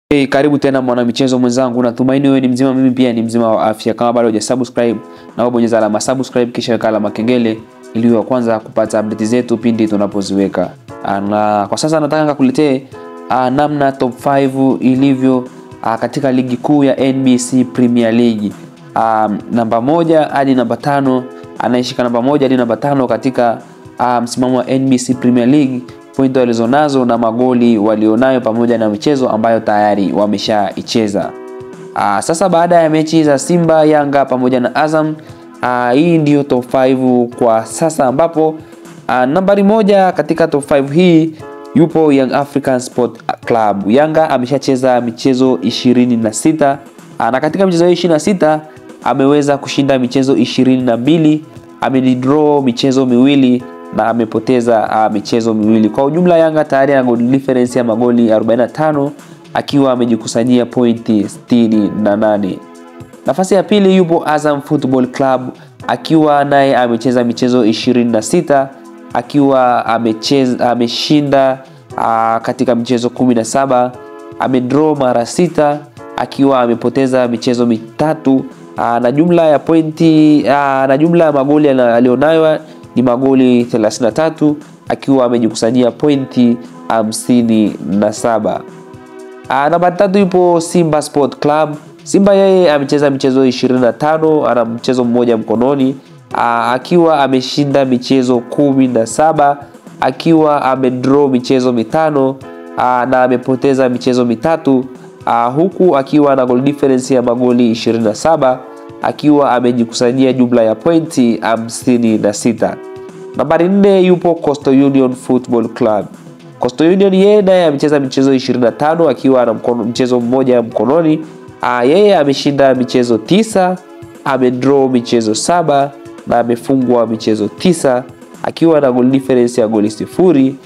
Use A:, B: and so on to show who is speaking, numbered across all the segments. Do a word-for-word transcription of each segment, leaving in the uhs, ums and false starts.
A: Hey, karibu tena mwana michezo mwenzangu. Natumaini wewe ni mzima, mimi pia ni mzima wa afya. Kama bado hujasubscribe, naomba bonyeza alama subscribe kisha weka alama kengele ili uwe kwanza kupata update zetu pindi tunapoziweka. Na kwa sasa nataka nikuletee namna top tano ilivyo a, katika ligi kuu ya N B C Premier League. Um, namba moja hadi namba tano, anayeshika namba moja hadi namba tano katika msimamo wa N B C Premier League, pointi walizonazo na magoli walionayo pamoja na michezo ambayo tayari wameshaicheza. Ah, sasa baada ya mechi za Simba, Yanga pamoja na Azam, ah, hii ndio top tano kwa sasa, ambapo ah, nambari moja katika top tano hii yupo Young African Sport Club. Yanga ameshacheza michezo ishirini na sita, ah, na katika michezo ishirini na sita ameweza kushinda michezo ishirini na mbili, amedraw michezo miwili na amepoteza uh, michezo miwili. Kwa ujumla Yanga tayari ana goal difference ya magoli arobaini na tano akiwa amejikusanyia pointi sitini na nane. Nafasi ya pili yupo Azam Football Club akiwa naye amecheza michezo ishirini na sita akiwa amecheza ameshinda uh, katika michezo kumi na saba, amedraw mara sita akiwa amepoteza michezo mitatu, uh, na jumla ya pointi uh, na jumla ya magoli alionayo ni magoli thelathini na tatu akiwa amejikusanyia pointi hamsini na saba. Ah, namba tatu yupo Simba Sport Club. Simba yeye amecheza michezo ishirini na tano, ana mchezo mmoja mkononi, Aa, akiwa ameshinda michezo kumi na saba, akiwa amedraw michezo mitano, aa, na amepoteza michezo mitatu, aa, huku akiwa na goal difference ya magoli ishirini na saba, akiwa amejikusanyia jumla ya pointi hamsini na sita. Nambari nne yupo Coastal Union Football Club. Coastal Union yeye naye amecheza michezo ishirini na tano akiwa na mkono, mchezo mmoja mkononi. Ah, yeye ameshinda michezo tisa, amedraw michezo saba na amefungwa michezo tisa, akiwa na goal difference ya goli sifuri,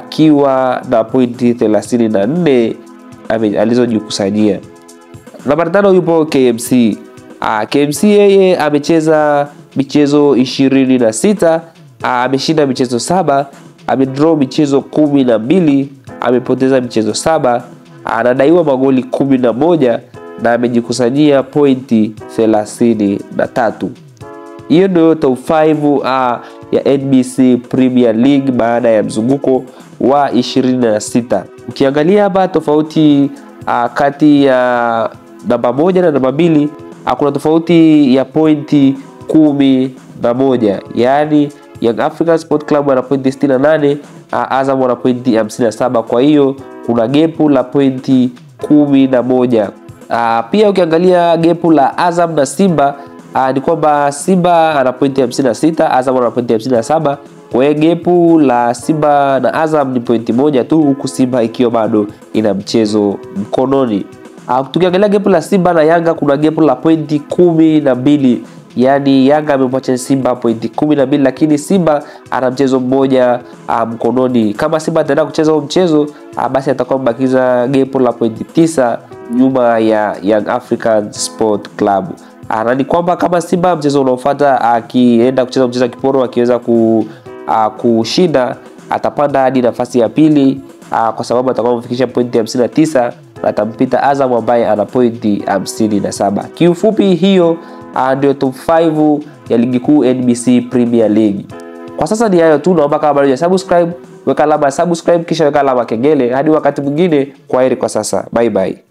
A: akiwa na pointi thelathini na nne alizojikusanyia. Nambari tano yupo K M C. Ah, K M C yeye amecheza michezo ishirini na sita, ameshinda michezo saba, amedraw michezo kumi na mbili, amepoteza michezo saba, anadaiwa magoli kumi na moja na amejikusanyia pointi thelathini na tatu. Hiyo ndio top tano uh, ya N B C Premier League baada ya mzunguko wa ishirini na sita. Ukiangalia hapa tofauti uh, kati ya namba moja na namba mbili, uh, kuna tofauti ya pointi kumi na moja. Yaani Young African Sport Club wana pointi sitini na nane, uh, Azam wana pointi hamsini na saba. Kwa hiyo kuna gepu la pointi kumi na moja. Uh, pia ukiangalia gepu la Azam na Simba, uh, ni kwamba Simba ana pointi hamsini na sita, Azam ana pointi hamsini na saba. Kwa hiyo gepu la Simba na Azam ni pointi moja tu, huku Simba ikiwa bado ina mchezo mkononi. Uh, tukiangalia gepu la Simba na Yanga, kuna gepu la pointi kumi na mbili. Yaani Yanga amemwacha Simba pointi kumi na mbili, lakini Simba ana mchezo mmoja uh, mkononi. Kama Simba ataenda kucheza huo mchezo, uh, basi atakuwa mbakiza gepu la pointi tisa nyuma ya Young African Sport Club. Uh, na ni kwamba kama Simba mchezo unaofuata akienda uh, kucheza mchezo wa kiporo akiweza ku, uh, kushinda, atapanda hadi nafasi ya pili, uh, kwa sababu atakuwa amefikisha pointi hamsini na tisa na atampita Azam ambaye ana pointi hamsini na saba. Kiufupi hiyo uh, ndio top tano ya ligi kuu N B C Premier League. Kwa sasa ni hayo tu, naomba kama bado hujasubscribe, weka alama subscribe kisha weka alama kengele. Hadi wakati mwingine, kwaheri kwa sasa. Bye bye.